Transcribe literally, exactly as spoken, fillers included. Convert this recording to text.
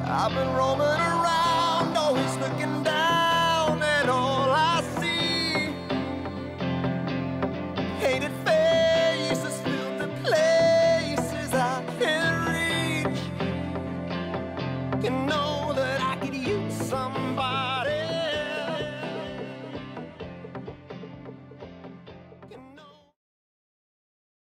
I've been roaming around, always looking down, and all I see hated faces filled the places I can't reach. You know that I could use some